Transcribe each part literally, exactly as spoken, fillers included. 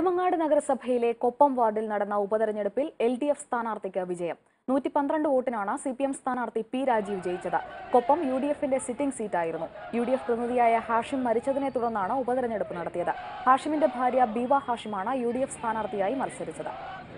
നെടുമങ്ങാട് നഗരസഭയിലെ കൊപ്പം വാർഡിൽ നടന്ന ഉപതെരഞ്ഞെടുപ്പിൽ എൽ ഡി എഫ് സ്ഥാനാർത്ഥിക്ക് വിജയം. നൂറ്റി പന്ത്രണ്ട് വോട്ടിനാണ് സി പി എം സ്ഥാനാർത്ഥി പി രാജീവ് ജയിച്ചത്. കൊപ്പം യു ഡി എഫിന്റെ സിറ്റിംഗ് സീറ്റായിരുന്നു. യു ഡി എഫ് പ്രതിനിധിയായ ഹാഷിം മരിച്ചതിനെ തുടർന്നാണ് ഉപതെരഞ്ഞെടുപ്പ് നടത്തിയത്. ഹാഷിമിന്റെ ഭാര്യ ബീവ ഹാഷിമാണ് യു ഡി എഫ് സ്ഥാനാർത്ഥിയായി മത്സരിച്ചത്.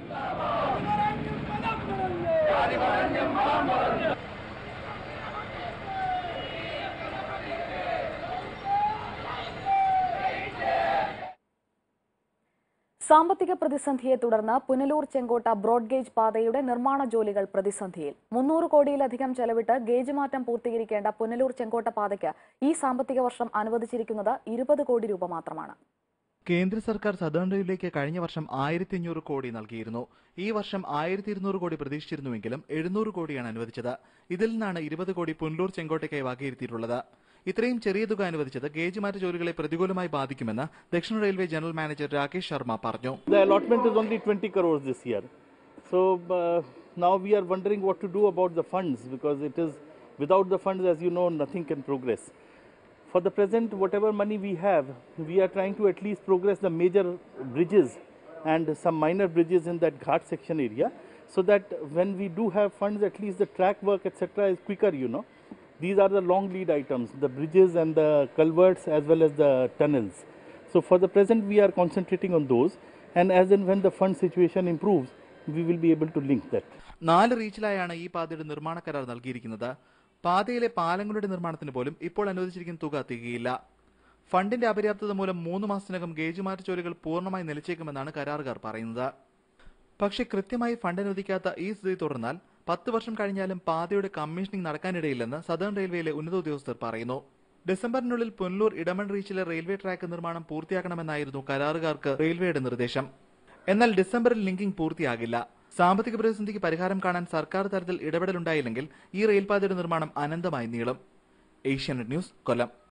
സാമ്പത്തിക പ്രതിസന്ധിയെ തുടർന്ന് പുനലൂർ ചെങ്കോട്ട ബ്രോഡ്ഗേജ് പാതയുടെ നിർമ്മാണ ജോലികൾ പ്രതിസന്ധിയിൽ. മുന്നൂറ് കോടിയിലധികം ചെലവിട്ട് ഗേജ് മാറ്റം പൂർത്തീകരിക്കേണ്ട പുനലൂർ ചെങ്കോട്ട പാതയ്ക്ക് ഈ സാമ്പത്തിക വർഷം അനുവദിച്ചിരിക്കുന്നത് ഇരുപത് കോടി രൂപ മാത്രമാണ്. കേന്ദ്ര സർക്കാർ സദേൺ റെയിൽവേക്ക് കഴിഞ്ഞ വർഷം ആയിരത്തി അഞ്ഞൂറ് കോടി നൽകിയിരുന്നു. ഈ വർഷം ആയിരത്തി ഇരുന്നൂറ് കോടി പ്രതീക്ഷിച്ചിരുന്നുവെങ്കിലും എഴുന്നൂറ് കോടിയാണ് അനുവദിച്ചത്. ഇതിൽ നിന്നാണ് ഇരുപത് കോടി പുനലൂർ ചെങ്കോട്ടയ്ക്കായി വകയിരുത്തിയിട്ടുള്ളത്. ഇത്രയും ചെറിയ തുക അനുവദിച്ചത് ഗേജ് മാറ്റ ജോലികളെ പ്രതികൂലമായി ബാധിക്കുമെന്ന് ദക്ഷിണ railway general manager Rakesh Sharma പറഞ്ഞു. The allotment is only twenty crores this year. So uh, now we are wondering what to do about the funds, because it is without the funds, as you know, nothing can progress. For the present, whatever money we have, we are trying to at least progress the major bridges and some minor bridges in that ghat section area, so that when we do have funds, at least the track work, et cetera, is quicker, you know. These are the long lead items, the bridges and the culverts as well as the tunnels. So for the present, we are concentrating on those, and as and when the fund situation improves, we will be able to link that. നാല് റീച്ചിലായാണ് ഈ പാതയുടെ നിർമ്മാണ കരാർ നൽകിയിരിക്കുന്നത്. പാതയിലെ പാലങ്ങളുടെ നിർമ്മാണത്തിന് പോലും ഇപ്പോൾ അനുവദിച്ചിരിക്കുന്ന തുക തികയില്ല. ഫണ്ടിന്റെ അപര്യാപ്തത മൂലം മൂന്ന് മാസത്തിനകം ഗേജ് മാറ്റ ജോലികൾ പൂർണ്ണമായി നിലച്ചേക്കുമെന്നാണ് കരാറുകാർ പറയുന്നത്. പക്ഷേ കൃത്യമായി ഫണ്ട് അനുവദിക്കാത്ത ഈ സ്ഥിതി തുടർന്നാൽ പത്ത് വർഷം കഴിഞ്ഞാലും പാതയുടെ കമ്മീഷനിംഗ് നടക്കാനിടയില്ലെന്ന് സദേൺ റെയിൽവേയിലെ ഉന്നത ഉദ്യോഗസ്ഥർ പറയുന്നു. ഡിസംബറിനുള്ളിൽ പുനലൂർ ഇടമൺ റീച്ചിലെ റെയിൽവേ ട്രാക്ക് നിർമ്മാണം പൂർത്തിയാക്കണമെന്നായിരുന്നു കരാറുകാർക്ക് റെയിൽവേയുടെ നിർദ്ദേശം. എന്നാൽ ഡിസംബറിൽ ലിങ്കിംഗ് പൂർത്തിയാകില്ല. സാമ്പത്തിക പ്രതിസന്ധിക്ക് പരിഹാരം കാണാൻ സർക്കാർ തലത്തിൽ ഇടപെടലുണ്ടായില്ലെങ്കിൽ ഈ റെയിൽപാതയുടെ നിർമ്മാണം അനന്തമായി നീളും. ഏഷ്യാനെറ്റ് ന്യൂസ്, കൊല്ലം.